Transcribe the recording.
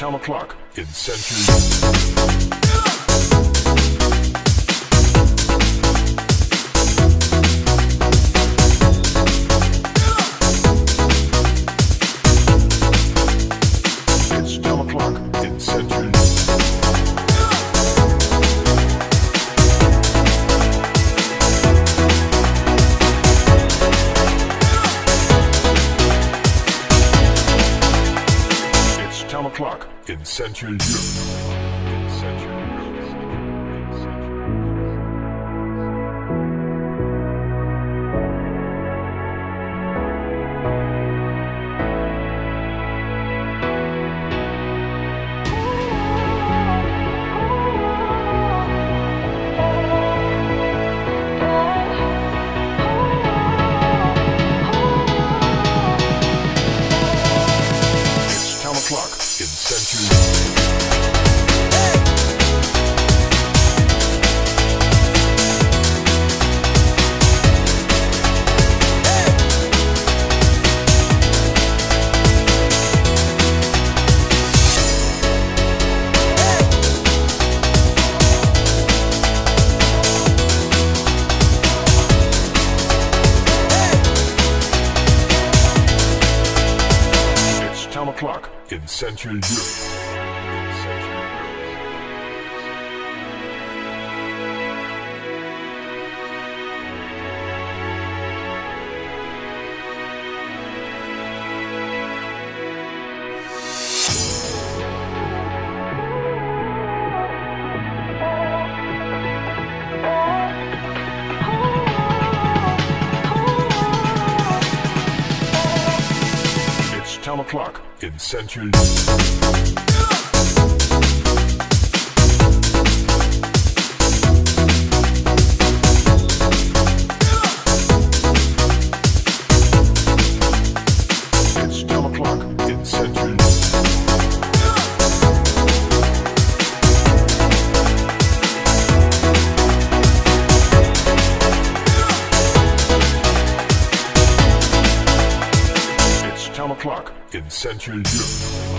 10 o'clock in Central. It's 10 o'clock in Central. It's 10 o'clock in Central Europe. In Central. It's 10 o'clock in Central Europe. It's 10 o'clock in Central. It's 10 o'clock in Central. It's 10 o'clock in Central Europe.